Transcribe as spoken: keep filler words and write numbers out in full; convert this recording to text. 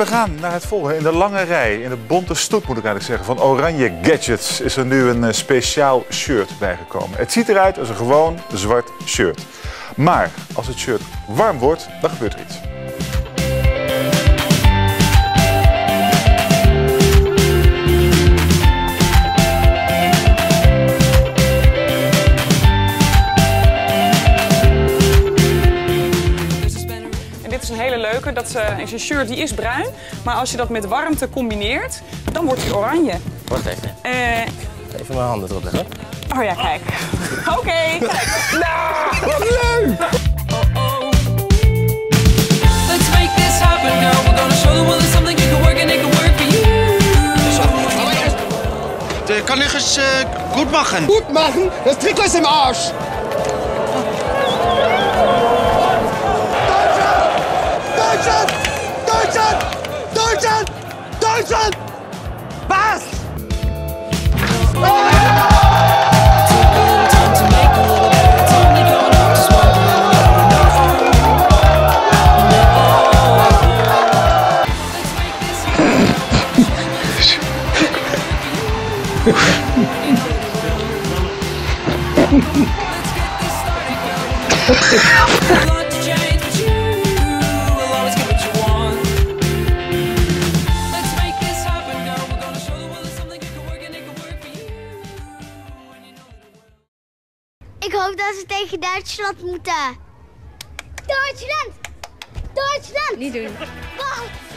we gaan naar het volgende. In de lange rij, in de bonte stoet moet ik eigenlijk zeggen, van Oranje Gadgets is er nu een speciaal shirt bijgekomen. Het ziet eruit als een gewoon zwart shirt. Maar als het shirt warm wordt, dan gebeurt er iets. Dit is een hele leuke. Dat is een shirt die is bruin, maar als je dat met warmte combineert, dan wordt hij oranje. Wacht even. Uh, even mijn handen erop leggen. Oh ja, kijk. Oké, okay, kijk. Nou, wat leuk! Oh, oh. Let's make this happen, girl. We're gonna show the world there's something you can work and it can work for you. Der kann ich es äh, gut machen. Gut machen? Das Trikot ist im Arsch. Deutschland! Deutschland! Deutschland! Deutschland! Was? Ik hoop dat ze tegen Duitsland moeten. Duitsland! Duitsland! Niet doen. Wat?